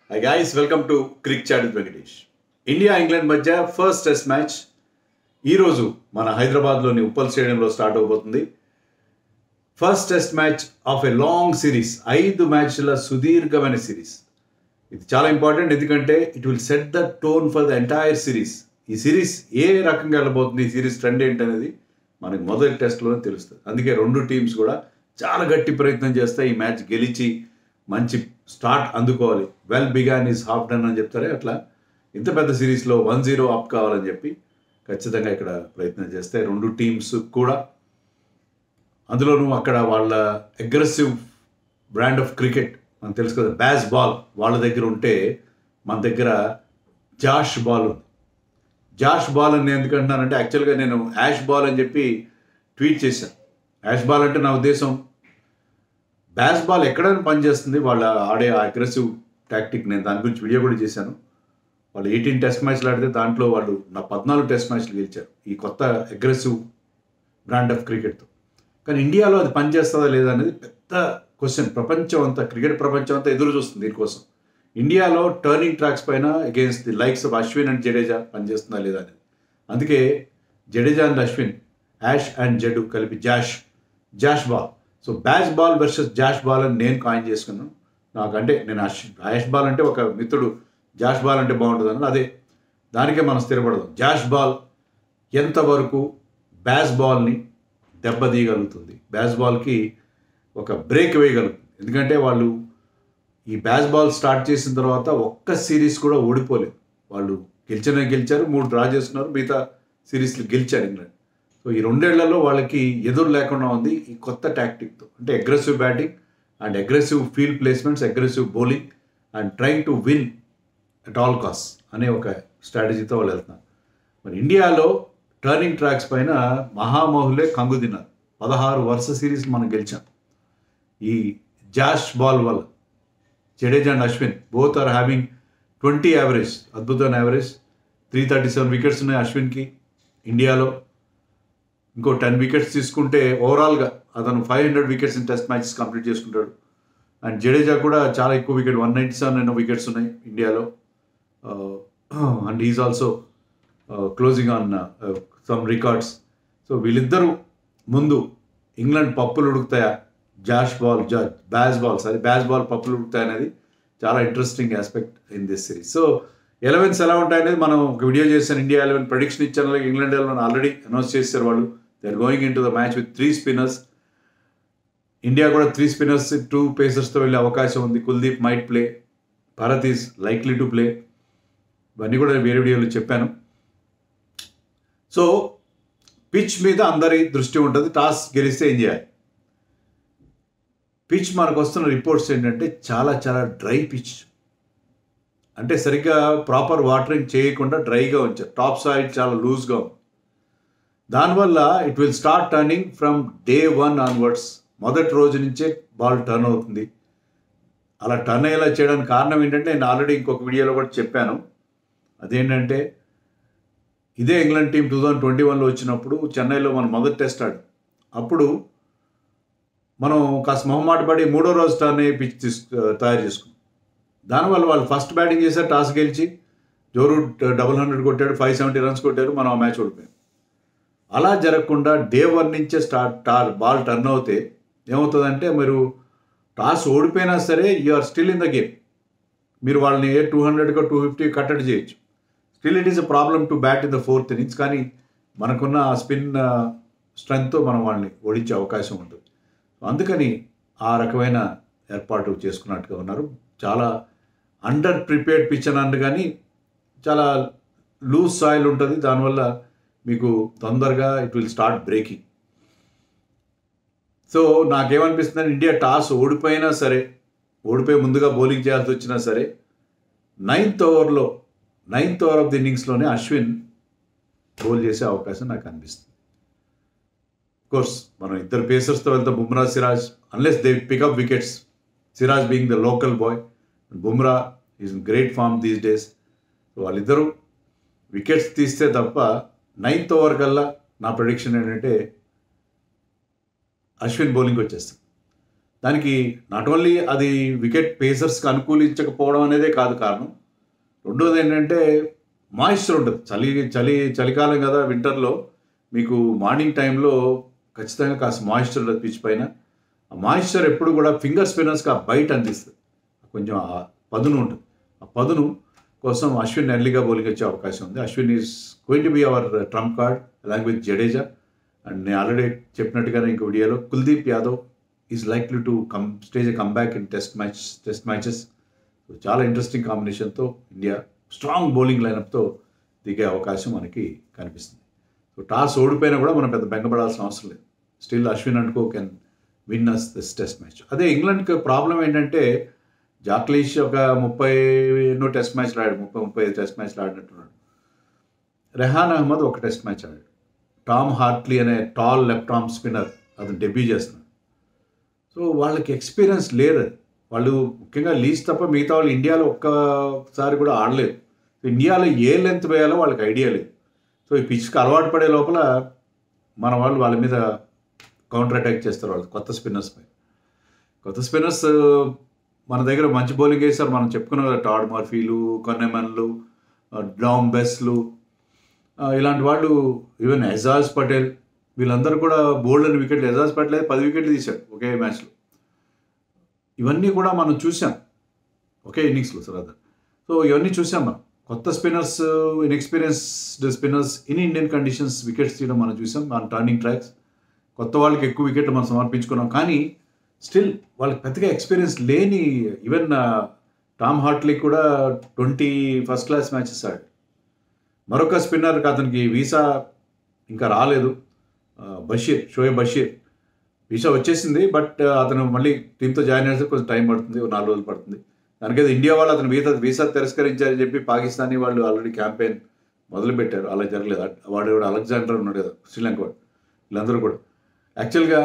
Hi guys, welcome to Cricket Chat with Venkatesh. India England మధ్య first test match ఈరోజు మన హైదరాబాద్లోని ఉప్పల్ స్టేడియంలో స్టార్ట్ అవబోతుంది. First test match of a long series, 5 మ్యాచ్ల సుదీర్ఘమైన సిరీస్. ఇది చాలా ఇంపార్టెంట్, ఎందుకంటే it will set the tone for the entire series. ఈ సిరీస్ ఏ రకంగా వెళ్ళబోతుంది, ఈ సిరీస్ ట్రెండ్ ఏంటనేది మనకి మొదటి టెస్ట్లోనే తెలుస్తుంది. అందుకే రెండు టీమ్స్ కూడా చాలా గట్టి ప్రయత్నం చేస్తాయి ఈ మ్యాచ్ గెలిచి మంచి స్టార్ట్ అందుకోవాలి. Well begun is half done అని చెప్తారే, అట్లా ఇంత పెద్ద సిరీస్లో 1-0 అప్ కావాలని చెప్పి ఖచ్చితంగా ఇక్కడ ప్రయత్నం చేస్తే రెండు టీమ్స్ కూడా. అందులోనూ అక్కడ వాళ్ళ అగ్రెసివ్ బ్రాండ్ ఆఫ్ క్రికెట్ మనకు తెలుసు కదా, బ్యాస్ బాల్ వాళ్ళ దగ్గర ఉంటే మన దగ్గర జాష్ బాల్ ఉంది. జాష్ బాల్ అని ఎందుకంటున్నానంటే, యాక్చువల్గా నేను యాష్ బాల్ అని చెప్పి ట్వీట్ చేశాను. యాష్ బాల్ అంటే నా ఉద్దేశం బ్యాస్ బాల్ ఎక్కడైనా పనిచేస్తుంది, వాళ్ళ ఆడే అగ్రెసివ్ టాక్టిక్. నేను దాని గురించి వీడియో కూడా చేశాను. వాళ్ళు 18 టెస్ట్ మ్యాచ్లు ఆడితే దాంట్లో వాళ్ళు 14 టెస్ట్ మ్యాచ్లు గెలిచారు ఈ కొత్త అగ్రెసివ్ బ్రాండ్ ఆఫ్ క్రికెట్తో. కానీ ఇండియాలో అది పనిచేస్తుందా లేదా అనేది పెద్ద క్వశ్చన్. ప్రపంచం అంతా, క్రికెట్ ప్రపంచం అంతా ఎదురు చూస్తుంది దీనికోసం. ఇండియాలో టర్నింగ్ ట్రాక్స్ పైన against the likes of Ashwin and Jadeja పనిచేస్తుందా లేదా అనేది. అందుకే జడేజా అండ్ అశ్విన్, యాష్ అండ్ జడు కలిపి Jash ball. So bash ball versus Jash ball అని నేను కాయిన్ చేసుకున్నాను. నాకంటే నేను యాష్ బాల్ అంటే ఒక మిత్రుడు జాష్ బాల్ అంటే బాగుంటుంది అన్నాడు. అదే దానికే మనం స్థిరపడదాం. జాష్ బాల్ ఎంతవరకు బ్యాస్ బాల్ని దెబ్బతీయగలుగుతుంది, బ్యాస్ బాల్కి ఒక బ్రేక్ వేయగలుగుతుంది. ఎందుకంటే వాళ్ళు ఈ బ్యాస్ బాల్ స్టార్ట్ చేసిన తర్వాత ఒక్క సిరీస్ కూడా ఓడిపోలేదు. వాళ్ళు గెలిచారు, 3 డ్రా చేసుకున్నారు, మిగతా సిరీస్లు గెలిచారు ఇంగ్లాండ్. సో ఈ 2 ఏళ్లలో వాళ్ళకి ఎదురు లేకుండా ఉంది ఈ కొత్త టాక్టిక్తో. అంటే aggressive batting and aggressive field placements, aggressive bowling and trying to win at all cost అనే ఒక స్ట్రాటజీతో వాళ్ళు వెళ్తున్నారు. మరి ఇండియాలో టర్నింగ్ ట్రాక్స్ పైన మహామహులే కంగు తిన్నారు. 16 వరుస సిరీస్ మనం గెలిచాం ఈ జాష్ బాల్ వల్ల. Jadeja and Ashwin both are having 20 average, అద్భుతమైన యావరేజ్. 337 వికెట్స్ ఉన్నాయి అశ్విన్కి ఇండియాలో. ఇంకో 10 వికెట్స్ తీసుకుంటే ఓవరాల్గా అతను 500 wickets in test matches complete చేసుకుంటాడు. అండ్ జడేజా కూడా చాలా ఎక్కువ వికెట్, 197 వికెట్స్ ఉన్నాయి ఇండియాలో. And is also closing on some records. So వీళ్ళిద్దరూ ముందు ఇంగ్లాండ్ పప్పులు ఉడుకుతాయా, బ్యాస్ బాల్ పప్పులు ఉడుకుతాయి అనేది చాలా interesting aspect in this series. So 11s ఎలా ఉంటాయనేది మనం ఒక వీడియో చేశాను. ఇండియా 11 ప్రెడిక్షన్ ఇచ్చాను. ఇంగ్లాండ్ 11 ఆల్రెడీ అనౌన్స్ చేశారు వాళ్ళు. They are going in to the match with 3 spinners. India కూడా 3 స్పిన్నర్స్, 2 పేసర్స్తో వెళ్ళే అవకాశం ఉంది. Kuldeep might play, Bharat is likely to play. ఇవన్నీ కూడా వేరే వీడియోలో చెప్పాను. సో పిచ్ మీద అందరి దృష్టి ఉంటుంది. టాస్ గెలిస్తే ఏం చేయాలి. పిచ్ మనకు వస్తున్న రిపోర్ట్స్ ఏంటంటే చాలా డ్రై పిచ్. అంటే సరిగ్గా ప్రాపర్ వాటరింగ్ చేయకుండా డ్రైగా ఉంచారు. టాప్ సైడ్ చాలా లూజ్గా ఉంది. దానివల్ల it will start turning from day 1 onwards. మొదటి రోజు నుంచే బాల్ టర్న్ అవుతుంది. అలా టర్న్ అయ్యేలా చేయడానికి కారణం ఏంటంటే, నేను ఆల్రెడీ ఇంకొక వీడియోలో కూడా చెప్పాను. అదేంటంటే, ఇదే ఇంగ్లాండ్ టీం 2021లో వచ్చినప్పుడు చెన్నైలో మనం మొదటి టెస్ట్ ఆడి, అప్పుడు మనం కాస్త మొహమాట పడి 3వ రోజు టర్న్ అయ్యే పిచ్ తయారు చేసుకున్నాం. దానివల్ల వాళ్ళు ఫస్ట్ బ్యాటింగ్ చేశారు, టాస్ గెలిచి జో రూట్ 100 కొట్టాడు, 570 రన్స్ కొట్టారు, మనం ఆ మ్యాచ్ ఓడిపోయాం. అలా జరగకుండా డే 1 నుంచే బాల్ టర్న్ అవుతే ఏమవుతుందంటే, మీరు టాస్ ఓడిపోయినా సరే you are still in the game. మీరు వాళ్ళని 200కో 250 కట్టడి చేయొచ్చు. Still it is a problem to bat in the 4th innings. కానీ మనకున్న ఆ స్పిన్ స్ట్రెంగ్త్తో మనం వాళ్ళని ఓడించే అవకాశం ఉంటుంది. అందుకని ఆ రకమైన ఏర్పాటు చేసుకున్నట్టుగా ఉన్నారు. చాలా అండర్ ప్రిపేర్డ్ పిచ్ అని అందు, కానీ చాలా లూజ్ సాయిల్ ఉంటుంది. దానివల్ల మీకు తొందరగా it will start breaking. So నాకేమనిపిస్తుందంటే, ఇండియా టాస్ ఓడిపోయినా సరే, ఓడిపోయి ముందుగా బౌలింగ్ చేయాల్సి వచ్చినా సరే, 9th ఓవర్ ఆఫ్ ది ఇన్నింగ్స్లోనే అశ్విన్ బౌల్ చేసే అవకాశం నాకు అనిపిస్తుంది. కోర్స్ మనం ఇద్దరు పేసర్స్తో వెళ్తాం, Bumrah, Siraj, unless they pick up wickets. Siraj being the local boy, Bumrah is in great form these days. వాళ్ళిద్దరూ వికెట్స్ తీస్తే తప్ప 9th ఓవర్ కల్లా నా ప్రెడిక్షన్ ఏంటంటే అశ్విన్ బౌలింగ్ వచ్చేస్తుంది. దానికి నాట్ ఓన్లీ అది వికెట్ పేసర్స్కి అనుకూలించకపోవడం అనేదే కాదు కారణం. రెండోది ఏంటంటే మాయిశ్చర్ ఉంటుంది. చలికాలం కదా, వింటర్లో మీకు మార్నింగ్ టైంలో ఖచ్చితంగా కాస్త మాయిశ్చర్ ఉంటుంది పిచ్ పైన. ఆ మాయిశ్చర్ ఎప్పుడు కూడా ఫింగర్ స్పిన్నర్స్కి ఆ బయట అందిస్తుంది, కొంచెం ఆ పదును ఉంటుంది. ఆ పదును కోసం అశ్విన్ ఎర్లీగా బౌలింగ్ వచ్చే అవకాశం ఉంది. Ashwin is going to be our trump card along with Jadeja. And నేను ఆల్రెడీ చెప్పినట్టుగానే ఇంకో వీడియోలో Kuldeep Yadav is likely to stage a comeback in test matches. చాలా ఇంట్రెస్టింగ్ కాంబినేషన్తో ఇండియా స్ట్రాంగ్ బౌలింగ్ లైనప్తో దిగే అవకాశం మనకి కనిపిస్తుంది. సో టాస్ ఓడిపోయినా కూడా మనం పెద్ద బెంగపడాల్సిన అవసరం లేదు. Still Ashwin and co can win us this test match. అదే ఇంగ్లాండ్కి ప్రాబ్లం ఏంటంటే జాక్లీష్ ఒక 30 టెస్ట్ మ్యాచ్లు ఆడాడు, 35 టెస్ట్ మ్యాచ్లు ఆడినట్టున్నాడు. రెహాన్ అహ్మద్ ఒక టెస్ట్ మ్యాచ్ ఆడాడు. టామ్ హార్ట్లీ అనే టాల్ లెఫ్ట్ ఆర్మ్ స్పిన్నర్ అతను డెబ్యూ చేస్తున్నాడు. సో వాళ్ళకి ఎక్స్పీరియన్స్ లేదు. వాళ్ళు ముఖ్యంగా లీజ్ తప్ప మిగతా వాళ్ళు ఇండియాలో ఒక్కసారి కూడా ఆడలేదు. ఇండియాలో ఏ లెంత్ వేయాలో వాళ్ళకి ఐడియా లేదు. సో ఈ పిచ్కి అలవాటు పడే లోపల మన వాళ్ళు వాళ్ళ మీద కౌంటర్ అటాక్ చేస్తారు వాళ్ళు కొత్త స్పిన్నర్స్ మన దగ్గర మంచి బౌలింగ్ వేస్తారు. మనం చెప్పుకున్నాం కదా, టాడ్ మర్ఫీలు, కొన్నెమన్లు, డామ్ బెస్లు, ఇలాంటి వాళ్ళు, ఈవెన్ ఎజాజ్ పటేల్, వీళ్ళందరూ కూడా బోల్డ్ అని వికెట్లు. ఎజాజ్ పటేల్ 10 వికెట్లు తీశాడు ఒకే మ్యాచ్లో. ఇవన్నీ కూడా మనం చూసాం ఒకే ఇన్నింగ్స్లో తర్వాత. సో ఇవన్నీ చూసాం మనం. కొత్త spinners, inexperienced spinners in Indian conditions wickets తీయడం మనం చూసాం మన టర్నింగ్ ట్రాక్స్. కొత్త వాళ్ళకి ఎక్కువ వికెట్లు మనం సమర్పించుకున్నాం, కానీ స్టిల్ వాళ్ళకి పెద్దగా ఎక్స్పీరియన్స్ లేని ఈవెన్ టామ్ హార్ట్లీ కూడా 20 ఫస్ట్ క్లాస్ మ్యాచెస్ ఆడాడు. మరొక స్పిన్నర్కి అతనికి వీసా ఇంకా రాలేదు, షోయబ్ బషీర్. వీసా వచ్చేసింది, బట్ అతను మళ్ళీ టీంతో జాయిన్ అయితే కొంచెం టైం పడుతుంది, 4 రోజులు పడుతుంది. దానికైతే ఇండియా వాళ్ళు అతను వీసా తిరస్కరించారని చెప్పి పాకిస్తానీ వాళ్ళు ఆల్రెడీ క్యాంపెయిన్ మొదలుపెట్టారు. అలా జరగలేదు. వాడు అలెగ్జాండర్ ఉన్నాడు కదా, శ్రీలంక వాడు, వీళ్ళందరూ కూడా యాక్చువల్గా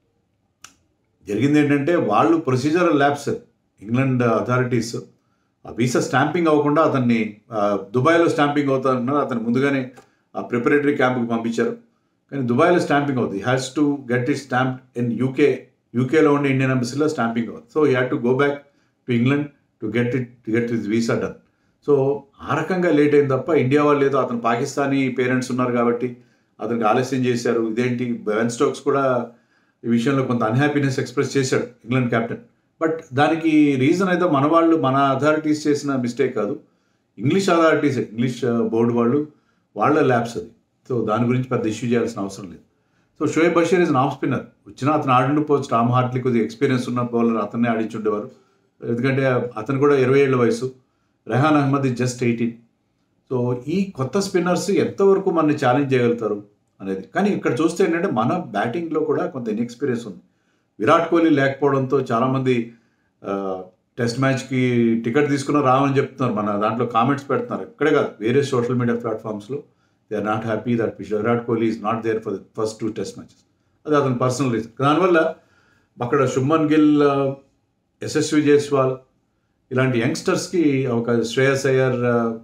జరిగింది ఏంటంటే వాళ్ళు ప్రొసీజరల్ ల్యాబ్స్, ఇంగ్లాండ్ అథారిటీస్ ఆ వీసా స్టాంపింగ్ అవ్వకుండా అతన్ని దుబాయ్లో స్టాంపింగ్ అవుతారన్నారు. అతను ముందుగానే ఆ ప్రిపరేటరీ క్యాంప్కి పంపించారు, కానీ దుబాయ్లో స్టాంపింగ్ అవుతుంది. He has to get it stamped in యూకేలో ఉండే ఇండియన్ ఎంబసీలో స్టాంపింగ్ అవుతుంది. So he had to go back to England to get his visa done. So ఆ రకంగా లేట్ అయింది తప్ప ఇండియా వాళ్ళు ఏదో అతను పాకిస్తానీ పేరెంట్స్ ఉన్నారు కాబట్టి అతనికి ఆలస్యం చేశారు. ఇదేంటి, బెన్ స్టోక్స్ కూడా ఈ విషయంలో కొంత అన్హ్యాపీనెస్ ఎక్స్ప్రెస్ చేశాడు, ఇంగ్లాండ్ కెప్టెన్. బట్ దానికి రీజన్ అయితే మన అథారిటీస్ చేసిన మిస్టేక్ కాదు, ఇంగ్లీష్ బోర్డు వాళ్ళ ల్యాబ్స్ అది. సో దాని గురించి పెద్ద ఇష్యూ చేయాల్సిన అవసరం లేదు. So Shoaib Bashir is off spinner. వచ్చినా అతను ఆడిపోవచ్చు. టామ్ హార్ట్లీ కొద్దిగా ఎక్స్పీరియన్స్ ఉన్న బౌలర్, అతన్నే ఆడించుండేవారు. ఎందుకంటే అతను కూడా 20 ఏళ్ళ వయసు. Rehan Ahmed is just 18. So ఈ కొత్త స్పిన్నర్స్ ఎంతవరకు మనని ఛాలెంజ్ చేయగలుగుతారు అనేది. కానీ ఇక్కడ చూస్తే ఏంటంటే మన బ్యాటింగ్లో కూడా కొంత ఇన్ఎక్స్పీరియన్స్ ఉంది. విరాట్ కోహ్లీ లేకపోవడంతో చాలామంది టెస్ట్ మ్యాచ్కి టికెట్ తీసుకున్న రావని చెప్తున్నారు. మన దాంట్లో కామెంట్స్ పెడుతున్నారు, ఇక్కడే కాదు వేరే సోషల్ మీడియా ప్లాట్ఫామ్స్లో. They are not happy that Virat Kohli is not there for the first 2 test matches. అది అతని పర్సనల్ రీజన్. దానివల్ల అక్కడ శుభ్మన్ గిల్, యశస్వి జైస్వాల్ ఇలాంటి యంగ్స్టర్స్కి ఒక శ్రేయస్ అయ్యర్,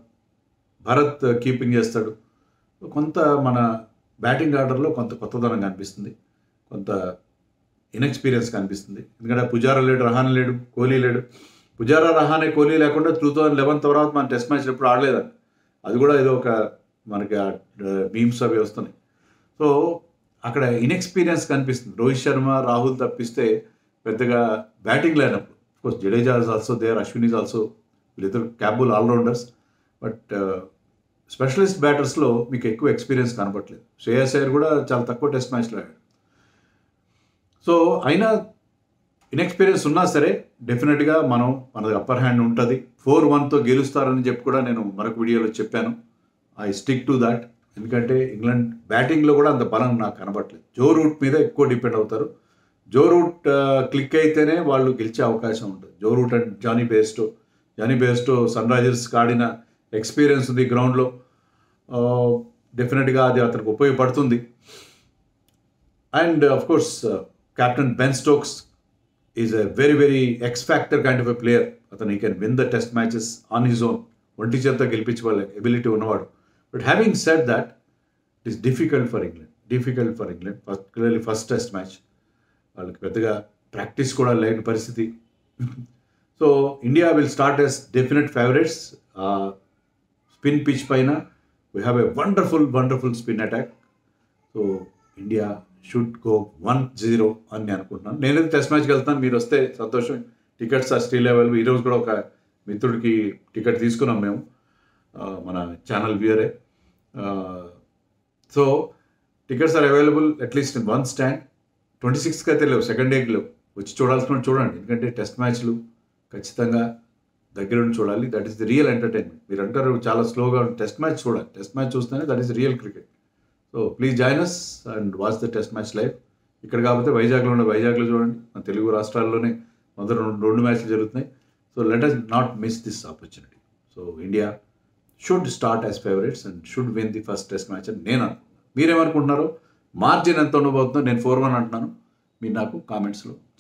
భరత్ కీపింగ్ చేస్తాడు. కొంత మన బ్యాటింగ్ ఆర్డర్లో కొంత కొత్తదనం కనిపిస్తుంది, కొంత ఇన్ఎక్స్పీరియన్స్ కనిపిస్తుంది. ఎందుకంటే పుజారా లేడు, రహానే లేడు, కోహ్లీ లేడు. పుజారా, రహానే, కోహ్లీ లేకుండా 2011 తర్వాత మన టెస్ట్ మ్యాచ్ ఎప్పుడు ఆడలేదండి. అది కూడా ఏదో ఒక మనకి మీమ్స్ అవి వస్తున్నాయి. సో అక్కడ ఇన్ఎక్స్పీరియన్స్ కనిపిస్తుంది. రోహిత్ శర్మ, రాహుల్ తప్పిస్తే పెద్దగా బ్యాటింగ్ లేనప్పుడు. Course Jadeja is also there, Ashwin is also, వీళ్ళిద్దరు క్యాబుల్ ఆల్రౌండర్స్. బట్ స్పెషలిస్ట్ బ్యాటర్స్లో మీకు ఎక్కువ ఎక్స్పీరియన్స్ కనపట్లేదు. శ్రేయస్ అయ్యర్ కూడా చాలా తక్కువ టెస్ట్ మ్యాచ్లో ఆడాడు. సో అయినా ఇన్ఎక్స్పీరియన్స్ ఉన్నా సరే డెఫినెట్గా మనది అప్పర్ హ్యాండ్ ఉంటుంది. 4-1తో గెలుస్తారని చెప్పి కూడా నేను మరొక వీడియోలో చెప్పాను. I stick to that. ఎందుకంటే ఇంగ్లాండ్ బ్యాటింగ్లో కూడా అంత బలం నాకు కనబడట్లేదు. జో రూట్ మీద ఎక్కువ డిపెండ్ అవుతారు. జో రూట్ క్లిక్ అయితేనే వాళ్ళు గెలిచే అవకాశం ఉంటుంది. Joe Root and Jonny Bairstow సన్ రైజర్స్కి ఆడిన ఎక్స్పీరియన్స్ ఉంది గ్రౌండ్లో. డెఫినెట్గా అది అతనికి ఉపయోగపడుతుంది. And of course captain Ben Stokes is a very very X factor kind of a player. అతను ఈ can win the test matches on his own. ఒంటి చేత గెలిపించుకోవాలి ఎబిలిటీ ఉన్నవాడు. But having said that, it is difficult for England, particularly first test match. వాళ్ళకి పెద్దగా practice కూడా లేని పరిస్థితి. So India will start as definite favourites. Spin pitch పైన we have a wonderful spin attack. So India should go 1-0 అని నేను అనుకుంటున్నాను. నేనైతే టెస్ట్ మ్యాచ్కి వెళ్తాను, మీరు వస్తే సంతోషం. Tickets are still available. ఈరోజు కూడా ఒక మిత్రుడికి టికెట్ తీసుకున్నాం మేము, మన ఛానల్ వ్యూయరే. So tickets are available at least in 1 stand. 26కి అయితే లేవు, సెకండ్ డేకి లేవు. వచ్చి చూడాల్సిన చూడండి, ఎందుకంటే టెస్ట్ మ్యాచ్లు ఖచ్చితంగా దగ్గర నుండి చూడాలి. That is the real entertainment. మీరు అంటారు చాలా స్లోగా టెస్ట్ మ్యాచ్ చూడాలి, టెస్ట్ మ్యాచ్ చూస్తేనే that is real cricket. So please join us and watch the test match live. ఇక్కడ కాకపోతే వైజాగ్లో చూడండి. మన తెలుగు రాష్ట్రాల్లోనే మొదటి 2 మ్యాచ్లు జరుగుతున్నాయి. So let us not miss this opportunity. So India should start as favourites and should win the first test match అని నేను అనుకుంటున్నాను. మీరేమనుకుంటున్నారో, మార్జిన్ ఎంత ఉండబోతుందో, నేను 4-1 అంటున్నాను. మీరు నాకు కామెంట్స్లో